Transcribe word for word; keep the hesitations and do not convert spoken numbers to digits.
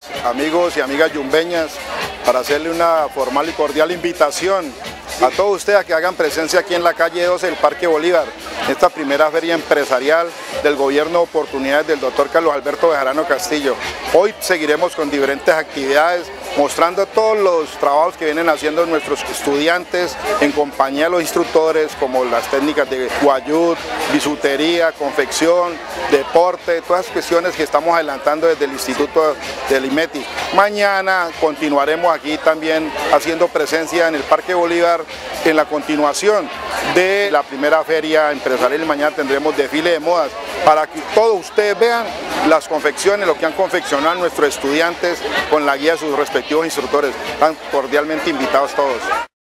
Amigos y amigas yumbeñas, para hacerle una formal y cordial invitación a todos ustedes a que hagan presencia aquí en la calle doce del Parque Bolívar, esta primera feria empresarial del gobierno de oportunidades del doctor Carlos Alberto Bejarano Castillo. Hoy seguiremos con diferentes actividades, mostrando todos los trabajos que vienen haciendo nuestros estudiantes en compañía de los instructores, como las técnicas de guayud, bisutería, confección, deporte, todas las cuestiones que estamos adelantando desde el Instituto del IMETI. Mañana continuaremos aquí también haciendo presencia en el Parque Bolívar en la continuación de la primera feria empresarial. Mañana tendremos desfile de modas para que todos ustedes vean las confecciones, lo que han confeccionado nuestros estudiantes con la guía de sus respectivos instructores. Están cordialmente invitados todos.